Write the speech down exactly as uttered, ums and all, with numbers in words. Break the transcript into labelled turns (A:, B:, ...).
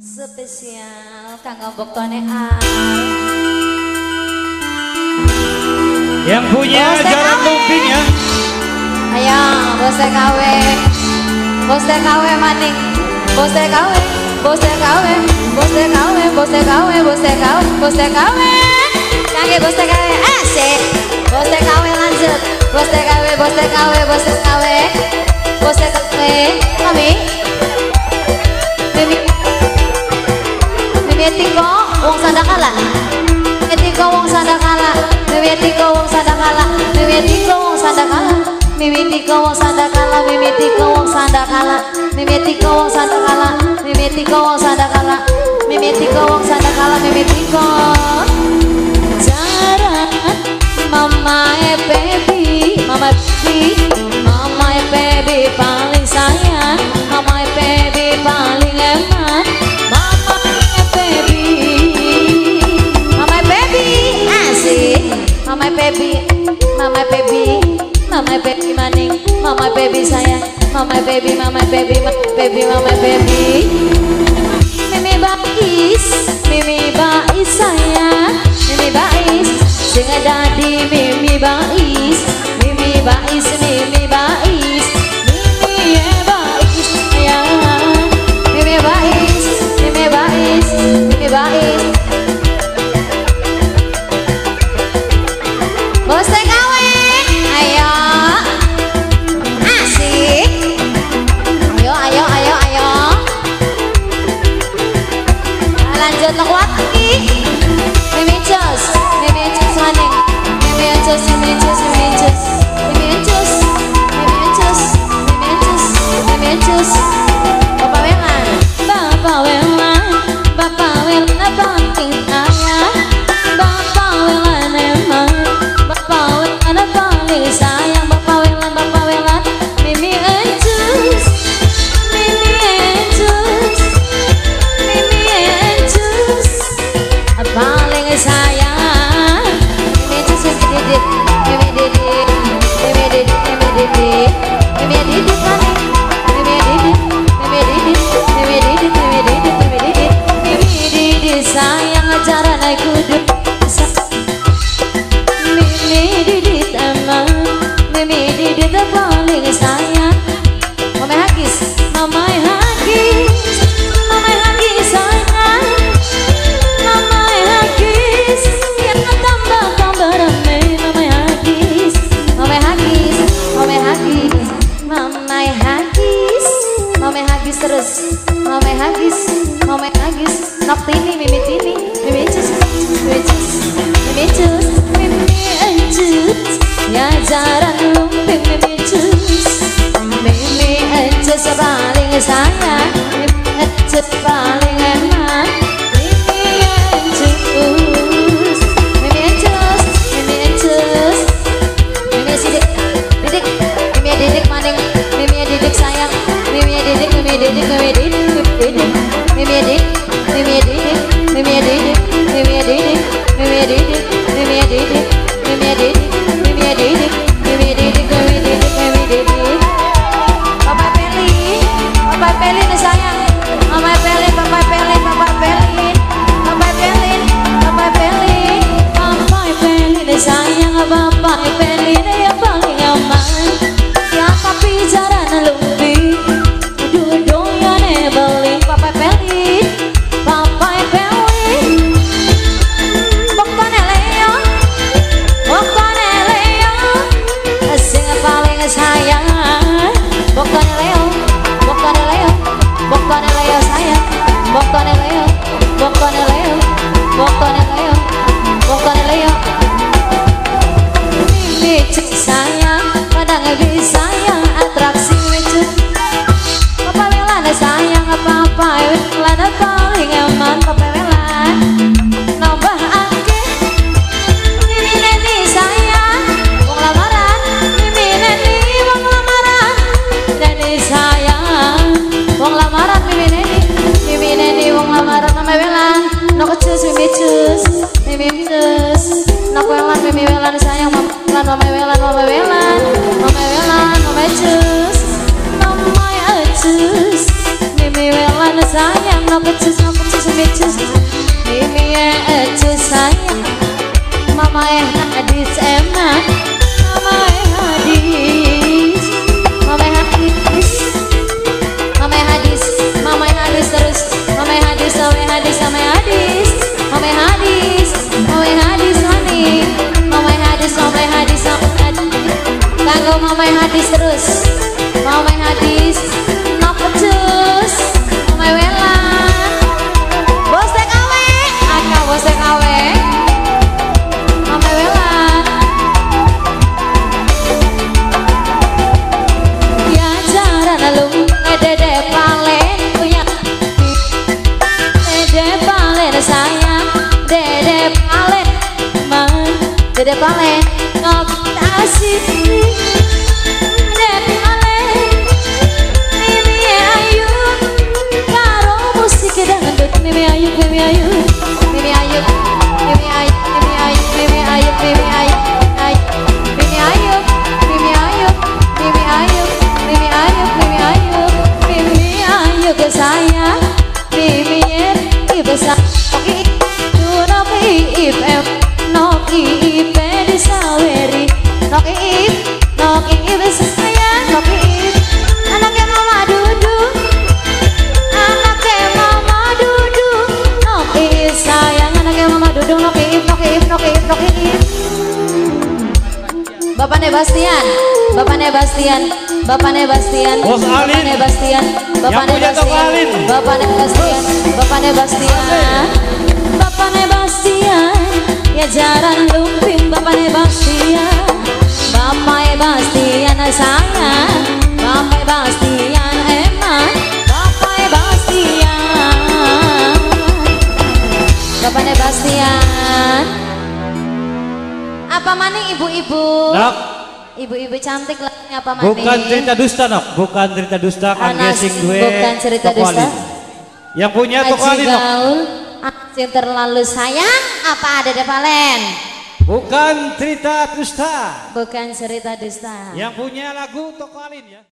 A: Spesial kanggo boktone A.
B: Yang punya jarak lumping ya.
A: Ayo, bos T K W. Bos T K W maning. Bos T K W, bos T K W, bos T K W, bos T K W, bos T K W, bos T K W. Kangge bos T K W, asik. Bos T K W lanjut. Bos T K W, bos T K W, bos T K W. Bos T K W, kami. Mimi. Mimi tiko wong sandakala. Mimi tiko wong sandakala. Mimi tiko wong sandakala. Mimi tiko wong sandakala. Mimi tiko wong sandakala. Mimi tiko wong sandakala. Mimi tiko wong sandakala. Mimi tiko wong sandakala. Mimi tiko wong sandakala. Mimi tiko jaran mama e baby, mama baby, mama e baby paling sayang, mama e baby paling eman, mama e baby, mama e baby asik, mama e baby, mama e baby, mama e baby maning, mama e baby sayang, mama e baby, mama e baby, mama e baby, mama e baby. Mimi Bais, Mimi Bais sayang, Mimi Bais, sing dadi Mimi Bais, Mimi Bais, Mimi Bais, Mimi Bais sayang, Mimi Bais, Mimi Bais, Mimi Bais. Bos T K W, ayo, asik, ayo, ayo, ayo, ayo. Lanjut nak wati. Mimi cus, Mimi cus maning. Mimi cus, Mimi cus, Mimi cus, Mimi cus, Mimi cus, Mimi cus, Mimi cus. Bapak Welan, Bapak Welan, Bapak Welan paling sayang, Bapak Welan emang, Bapak Welan paling sayang, Bapak Welan, Bapak Welan, Mimi cus, Mimi cus, Mimi cus, paling sayang. Mimi cus, Mimi didit, Mimi didit, Mimi didit, Mimi didit, Mimi didit paling, Mimi didit, Mimi didit, Mimi didit, Mimi didit, Mimi didit, Mimi didit sayang ajaran naik kudu. Mimi didit emang, Mimi didit paling sayang. Mama Hagis, Mama Hagis, Mama Hagis sayang, Mama Hagis, yang tambah tambah rame. Mama Hagis, Mama Hagis, Mama Hagis, Mama Hagis, Mama Hagis terus, Mama Hagis, Mama Hagis, nok tini, Mimi tini, Mimi cus, Mimi cus, Mimi cus, Mimi cus, ya jaran lumping Mimi cus, Mimi cus paling sayang, Mimi cus paling enak, Mimi cus, Mimi cus, Mimi cus, Mimi sidik, didik, Mimi didik maning, Mimi didik sayang, Mimi didik, Mimi didik, Mimi didik, Mimi didik, Mimi didik, Mimi didik, Mimi didik, Mimi didik, Mimi didik, Mimi didik, Mimi didik, Mimi didik, Mimi didik, Mimi didik. Papa Peli, Papa Peli nih sayang, Mama Peli, Papa Peli, Papa Peli, Papa Peli, Papa Peli, Papa Peli nih sayang, Papa Peli nih yang paling aman. Ya tapi jaran lumpi, duduk ya nebeli. Papa Peli, Papa Peli, boktone Leo, boktone Leo, sing paling sayang. Boktone Leo, boktone Leo, boktone Leo sayang, boktone Leo, boktone Leo, boktone Leo, boktone Leo. Mimi cus sayang, kadang bisa sayang atraksi lucu. Papa Welan sayang, Papa Welan paling aman. Papa Welan nambah ake, Mimi neni sayang, wong lamaran, Mimi neni wong lamaran, neni sayang, wong lamaran, Mimi neni, Mimi neni wong lamaran. Mama Welan, no cus, Mimi cus, Mimi cus, no Welan, Mimi Welan sayang, Mama Welan, Mama Welan, Mama Welan, Mama Welan, Mama cus, Mama cus, Mimi Welan sayang, no cus, no Dede Palen ngok asik Dede Palen Mimi Ayu karo musik dangdut Mimi Ayu Mimi Ayu Mimi Ayu Mimi Ayu Mimi Ayu Mimi Ayu Mimi Ayu Mimi Ayu Mimi Ayu Mimi Ayu Mimi Ayu Mimi Ayu Mimi Ayu ke saya Mimi ibu sakit Noki ip em Noki ip di saweri Noki ip Noki ip sayang Noki ip anaknya mama Dudu anaknya mama Dudu Noki ip sayang anaknya mama Dudu Noki ip Noki ip Noki ip Noki ip Bapaknya Bastian Bapaknya Bastian Bapaknya Bastian
B: Bos Alin
A: Bapaknya Bastian Bapaknya Bastian Bapaknya Bastian Bapaknya Bastian Bapaknya Bastian ya jarang lumping Bapaknya Bastian Bapaknya Bastian sayang Bapaknya Bastian eman Bapaknya Bastian Bapaknya Bastian apa maning ibu-ibu
B: Nak
A: ibu-ibu cantik lagunya apa maning
B: bukan cerita dusta Nak bukan cerita dusta kan gesing duwe
A: bukan cerita dusta
B: yang punya Toko Alin Nak
A: yang terlalu sayang apa ada Dede Palen
B: bukan cerita dusta
A: bukan cerita dusta
B: yang punya lagu Toko Alin ya.